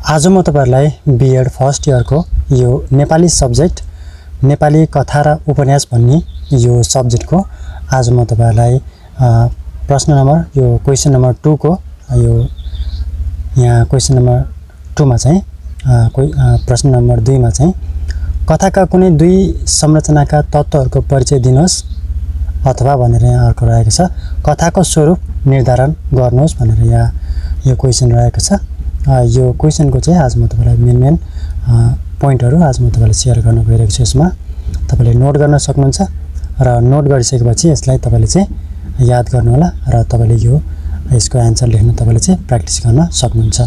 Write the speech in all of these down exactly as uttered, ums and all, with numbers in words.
आज म तपाईहरुलाई बीएड फर्स्ट इयर को यो नेपाली सब्जेक्ट नेपाली कथा र उपन्यास भन्ने यो सब्जेक्ट को आज म तपाईहरुलाई प्रश्न नम्बर यो क्वेशन नम्बर टू को यो यहाँ क्वेशन नम्बर टू मा चाहिँ कोही प्रश्न नम्बर दुई मा चाहिँ कथाका कुनै दुई संरचनाका तत्वहरुको परिचय दिनुहोस् अथवा भनेर यहाँ अर्को रहेको छ कथाको स्वरूप निर्धारण गर्नुहोस् भनेर यहाँ यो क्वेशन रहेको छ। यो क्वेशन को चाहिँ आज म तपाईलाई मेन मेन पोइन्टहरु आज म तपाईलाई शेयर गर्न गइरहेको छु। यसमा तपाईले नोट गर्न सक्नुहुन्छ र नोट गरिसकेपछि यसलाई तपाईले चाहिँ याद गर्नु होला र तपाईले यो यसको आन्सर लेख्न तपाईले चाहिँ प्र्याक्टिस गर्न सक्नुहुन्छ।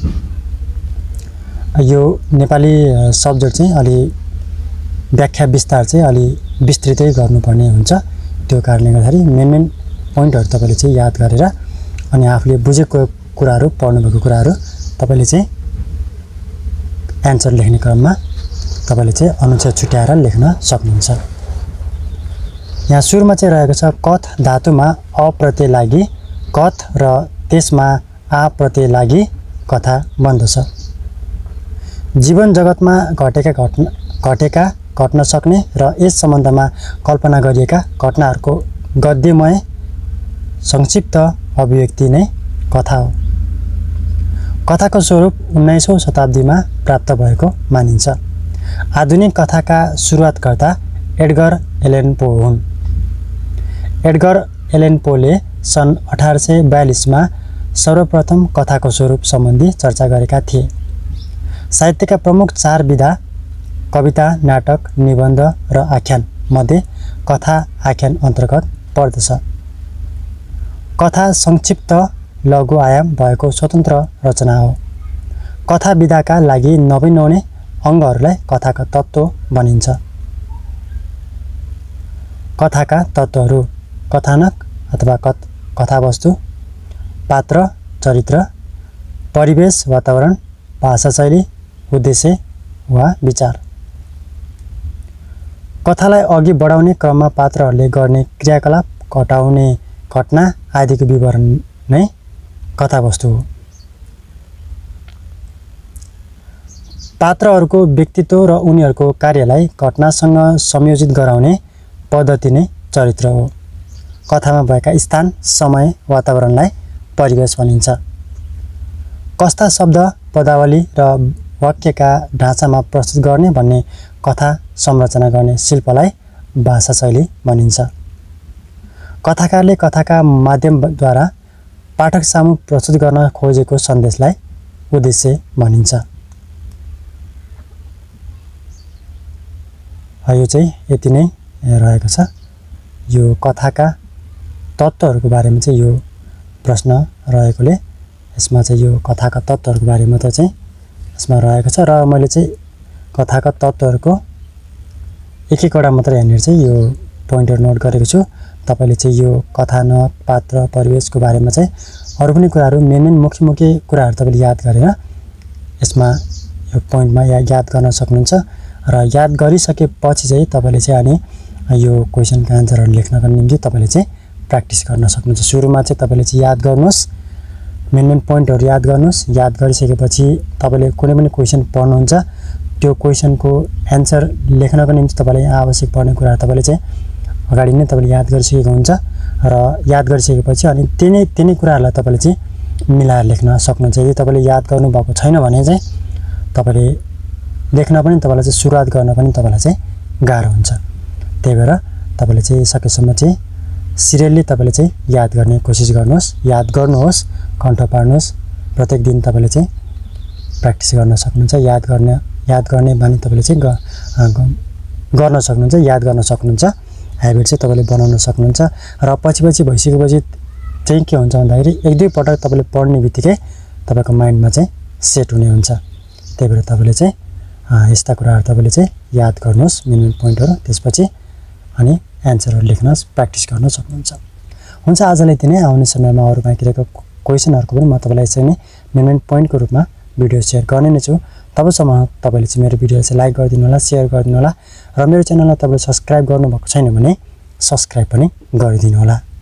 यो नेपाली सब्जेक्ट चाहिँ अलि व्याख्या विस्तार चाहिँ अलि विस्तृतै गर्नुपर्ने हुन्छ। त्यो कारणले गर्दाखेरि मेन मेन पोइन्टहरु तपाईले चाहिँ याद गरेर अनि आफूले बुझेको कुराहरु पढ्नु भएको कुराहरु तपाईले चाहिँ आन्सर लेख्ने क्रममा तपाईले चाहिँ अनुच्छेद छुट्याएर लेख्न सक्नुहुन्छ। यहाँ सुरुमा चाहिँ रहेको छ कथ धातुमा अ प्रत्यय लागि कथ र त्यसमा आ प्रत्यय लागि कथा बन्दछ। जीवन जगतमा घटेका घटना घटेका घट्न सक्ने र यस सम्बन्धमा कल्पना गरिएका घटनाहरुको गद्यमय संक्षिप्त अभिव्यक्ति नै कथा हो। कथाको स्वरूप उन्नाइसौं शताब्दीमा प्राप्त भएको मानिन्छ। आधुनिक कथाका सुरुवातकर्ता एडगर एलन पो हुन्। एडगर एलन पोले सन् अठार सय बयालीस मा सर्वप्रथम कथाको स्वरूप सम्बन्धी चर्चा गरेका थिए। साहित्यका प्रमुख चार विधा कविता, नाटक, निबन्ध र आख्यान मध्ये कथा आख्यान अन्तर्गत पर्दछ। कथा संक्षिप्त लघु आयाम भएको स्वतन्त्र रचना हो। कथा विधाका लागि नबिनाउने अंगहरूलाई कथाका तत्व भनिन्छ। कथाका तत्वहरू कथानक अथवा कथावस्तु, पात्र, चरित्र, परिवेश, वातावरण, भाषा शैली, उद्देश्य वा विचार। कथालाई अघि बढाउने क्रममा पात्रहरूले गर्ने क्रियाकलाप, घटाउने घटना आदिको विवरण नै कथावस्तु हो। पात्रहरूको व्यक्तित्व र उनीहरूको कार्यलाई घटनासँग संयोजित गराउने पद्धति नै चरित्र हो। कथामा भएका स्थान, समय, वातावरणलाई परिवेश भनिन्छ। कस्ता शब्द, पदावली र वाक्यका ढाँचामा प्रस्तुत गर्ने भन्ने कथा संरचना गर्ने शिल्पलाई भाषा शैली भनिन्छ। कथाकारले कथाका माध्यमद्वारा पाठक सामु प्रस्तुत गर्न खोजेको सन्देशलाई उद्देश्य भनिन्छ। यो चाहिँ यति नै रहेको छ। यो कथाका तत्त्वहरूको बारेमा चाहिँ यो प्रश्न रहेकोले यसमा चाहिँ यो कथाका तत्त्वहरूको बारेमा त चाहिँ यसमा रहेको छ र मैले चाहिँ कथाका तत्त्वहरूको एक एकवटा मात्र यहाँनिर चाहिँ यो पोइन्टर नोट गरेको छु। तपाईले चाहिँ यो कथानक, पात्र, परिवेशको बारेमा चाहिँ अरु पनि कुराहरु मेन मेन मुख्य मुख्य कुराहरु तपाईले याद गरेर यसमा यो पोइन्टमा याद गर्न सक्नुहुन्छ र याद गरिसकेपछि चाहिँ तपाईले चाहिँ अनि यो क्वेशनको आन्सरहरु लेख्नको निम्ति तपाईले चाहिँ प्र्याक्टिस गर्न सक्नुहुन्छ। सुरुमा चाहिँ तपाईले चाहिँ याद गर्नुस्, मेन मेन पोइन्टहरु याद गर्नुस्। याद गरिसकेपछि तपाईले कुनै पनि क्वेशन पढ्नुहुन्छ त्यो क्वेशनको आन्सर लेख्नको निम्ति तपाईलाई आवश्यक पर्ने कुराहरु तपाईले चाहिँ अगाडि नै तपाईले याद गरिसकेको हुन्छ र याद गरिसकेपछि अनि तिनै तिनै कुराहरुलाई तपाईले चाहिँ मिलाएर लेख्न सक्नुहुन्छ। यदि तपाईले याद गर्नु भएको छैन भने चाहिँ तपाईले लेख्न पनि तपाईलाई चाहिँ सुरुवात गर्न पनि तपाईलाई चाहिँ गाह्रो हुन्छ। त्यही भएर तपाईले चाहिँ सकेसम्म चाहिँ सिरियली तपाईले चाहिँ याद गर्ने कोसिस गर्नुहोस्, याद गर्नुहोस्, कण्ठ पार्नुहोस्। प्रत्येक दिन तपाईले चाहिँ प्र्याक्टिस गर्न सक्नुहुन्छ। याद गर्ने याद गर्ने बानी तपाईले चाहिँ गर्न सक्नुहुन्छ, याद गर्न सक्नुहुन्छ। ह्याबिट चाहिँ तपाईले बनाउन सक्नुहुन्छ र पछि पछि भइसकेपछि चाहिँ के हुन्छ भन्दाखेरि एक दुई पटक तपाईले पढ्ने बित्तिकै तपाईको माइन्डमा चाहिँ सेट हुने हुन्छ। त्यही भएर तपाईले चाहिँ यस्ता कुराहरु तपाईले चाहिँ याद गर्नुहोस्, मेन मेन पोइन्टहरु, त्यसपछि अनि आन्सरहरु लेख्न प्र्याक्टिस गर्न सक्नुहुन्छ। हुन्छ, आजलाई यति नै। आउने समयमा अरु बाँकी रहेको क्वेशनहरुको पनि म तपाईलाई यसरी नै मेन मेन पोइन्टको रूपमा भिडियो शेयर गर्ने नै छु। तबसम्म तपाईले चाहिँ मेरो भिडियोलाई चाहिँ लाइक गरिदिनु होला, शेयर गरिदिनु होला र मेरो च्यानललाई तपाईले सब्स्क्राइब गर्नुभएको छैन भने सब्स्क्राइब पनि गरिदिनु होला।